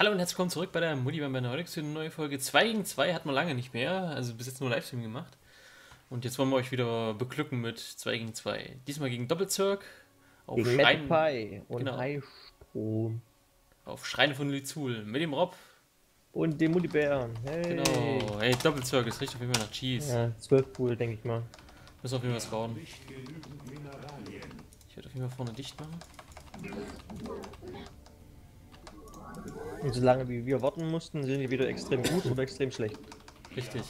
Hallo und herzlich willkommen zurück bei der Mutti bei meiner heutigen neue Folge 2 gegen 2 hat man lange nicht mehr, also bis jetzt nur Livestream gemacht. Und jetzt wollen wir euch wieder beglücken mit 2 gegen 2. Diesmal gegen Doppelzirk auf Gegen Schrein, Metapie und genau, Highstrom. auf Schreine von Lizul mit dem Rob. Und den Muttibären. Hey. Genau, hey, Doppelzirk, das riecht auf jeden Fall nach Cheese. Ja, 12 Pool, denke ich mal. Müssen auf jeden Fall was bauen. Ich werde auf jeden Fall vorne dicht machen. Und solange wie wir warten mussten, sind die wieder extrem gut oder extrem schlecht. Richtig.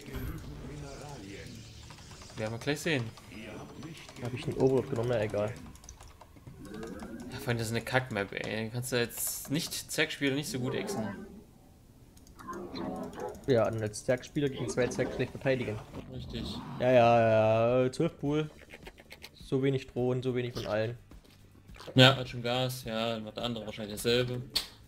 Werden wir gleich sehen. Habe ich einen Overlord genommen, na egal. Ja, vor allem das ist eine Kack-Map, ey. Du kannst da jetzt nicht Zerg-Spieler nicht so gut exen. Ja, und als Zerg-Spieler gegen zwei Zerg schlecht verteidigen. Richtig. Ja, 12 Pool. So wenig Drohnen, so wenig von allen. Ja, hat schon Gas, ja, dann macht der andere wahrscheinlich dasselbe.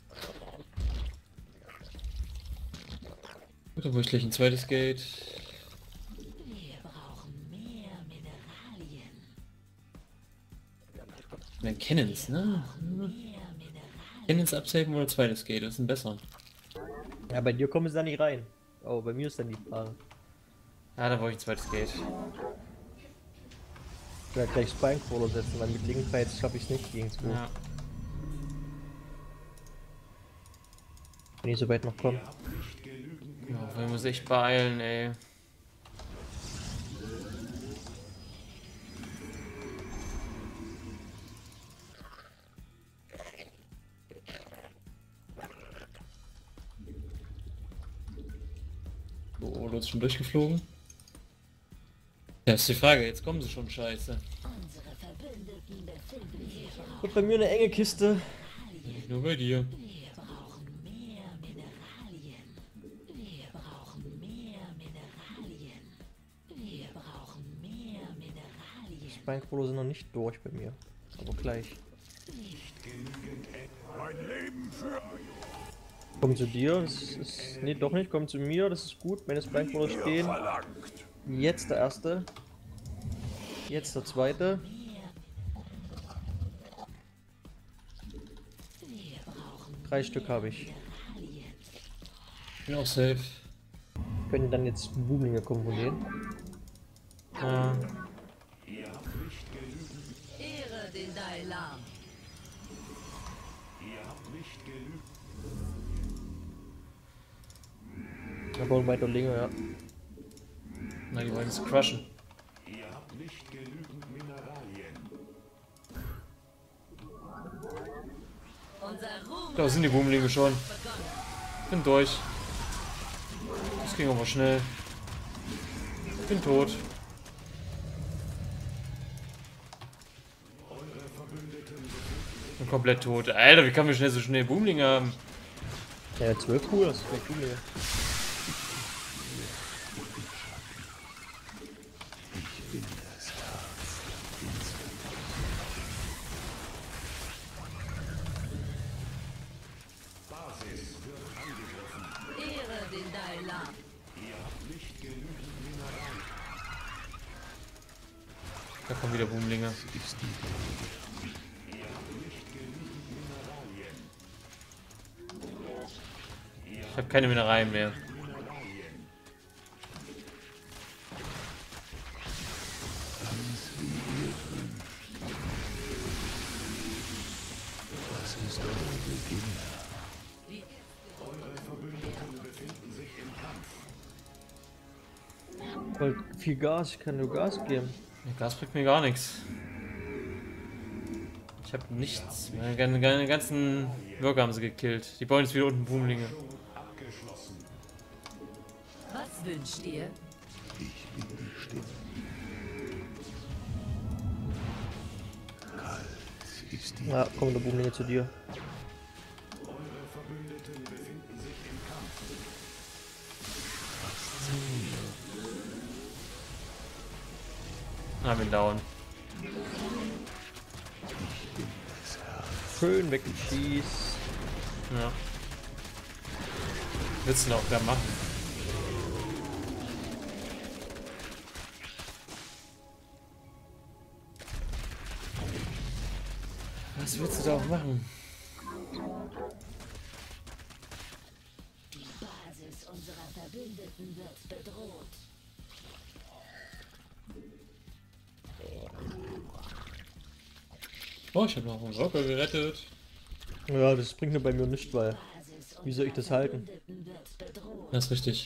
Gut, dann brauche ich gleich ein zweites Gate. Wir brauchen mehr Mineralien. Dann Cannons, ne? Mehr Mineralien. Cannons absaven oder zweites Gate, das ist ein besser. Ja, bei dir kommen sie da nicht rein. Oh, bei mir ist dann die Frage. Ja, dann brauche ich ein zweites Gate. Ich werde gleich Spine-Crawler setzen, weil mit Linkfights schaffe ich es nicht gegen 2. Ja. Wenn ich so weit noch komme. Ja, wir müssen echt beeilen, ey. So, du hast schon durchgeflogen. Ja, ist die Frage, jetzt kommen sie schon, scheiße. Unsere Verbündeten befinden sich auf. Und bei mir eine enge Kiste. Nicht nur bei dir. Wir brauchen mehr Mineralien. Wir brauchen mehr Mineralien. Wir brauchen mehr Mineralien. Spine-Crawler sind noch nicht durch bei mir. Aber gleich. Kommen zu dir, das ist. Nee, doch nicht, kommen zu mir, das ist gut. Meine Spine-Crawler stehen. Jetzt der erste. Jetzt der zweite. Wir brauchen 3 Stück habe ich. Mineralien. Ich bin auch safe. Können dann jetzt Boomlinge kommen von denen. Ja. Ehre den Dailam. Da bauen weiter Linge, ja. Na, die wollen es crushen. Unser Ruhm Da sind die Boomlinge schon. Bin durch. Das ging aber schnell. Bin tot. Bin komplett tot. Alter, wie kann man schnell so schnell Boomlinge haben? Ja, 12 cool, das ist vielleicht Boomlinge. Ehre den Dailam. Da kommen wieder Boomlinge. Ich habe keine Mineralien mehr. Voll viel Gas, ich kann nur Gas geben. Der Gas bringt mir gar nichts. Ich habe nichts. Meine ganzen Bürger haben sie gekillt. Die bauen jetzt wieder unten Boomlinge. Was wünscht ihr? Ja, kommen der Boomlinge zu dir. Ah, bin down. Schön weggeschießt. Ja. Was willst du denn auch da machen? Was willst du da auch machen? Verbündeten wird bedroht. Oh, ich habe noch einen Rocker gerettet. Ja, das bringt nur bei mir nichts, weil Basis wie soll ich das halten? Verbündeten wird bedroht. Das ist richtig.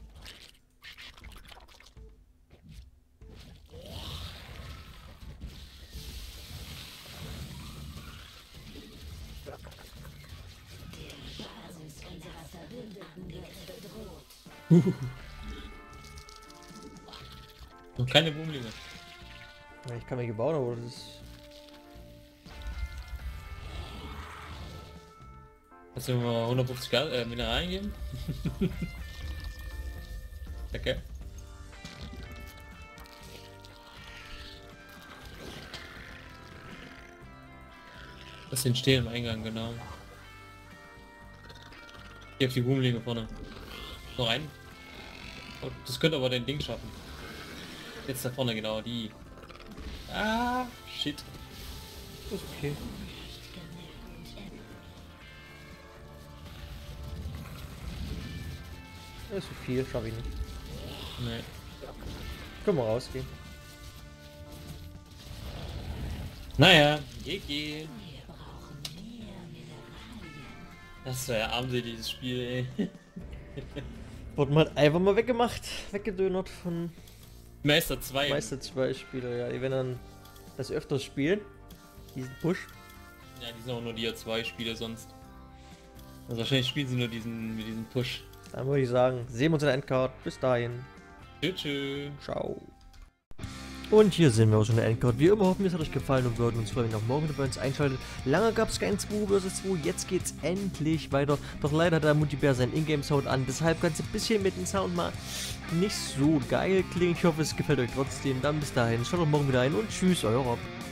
Basis unserer Verbündeten wird bedroht. Noch keine Boomlinge. Ja, ich kann welche bauen, aber das ist. Kannst du mir mal 150 Mineralien geben? Okay. Das sind stehen im Eingang, genau. Hier auf die Boomlinge vorne. Noch ein. Oh, das könnte aber dein Ding schaffen. Jetzt da vorne, genau, die. Ah, shit. Das ist okay. Das ist zu viel, schaffe ich nicht. Nee. Können wir rausgehen. Naja, GG. Das war ja armselig, dieses Spiel, ey. Wurden halt einfach mal weggemacht, weggedönert von Meister 2. Meister 2 Spieler, ja. Die werden dann das öfters spielen. Diesen Push. Ja, die sind auch nur die 2 Spiele sonst. Also wahrscheinlich spielen sie nur mit diesem Push. Dann würde ich sagen, sehen wir uns in der Endcard. Bis dahin. Tschüss. Ciao. Und hier sind wir auch schon in der Endcard. Wie immer hoffen wir, es hat euch gefallen und würden uns freuen, wenn ihr auch morgen wieder bei uns einschaltet. Lange gab es kein 2 vs 2, jetzt geht's endlich weiter. Doch leider hat der Multiplayer seinen Ingame-Sound an, deshalb kann es ein bisschen mit dem Sound mal nicht so geil klingen. Ich hoffe, es gefällt euch trotzdem. Dann bis dahin, schaut doch morgen wieder ein und tschüss, euer Rob.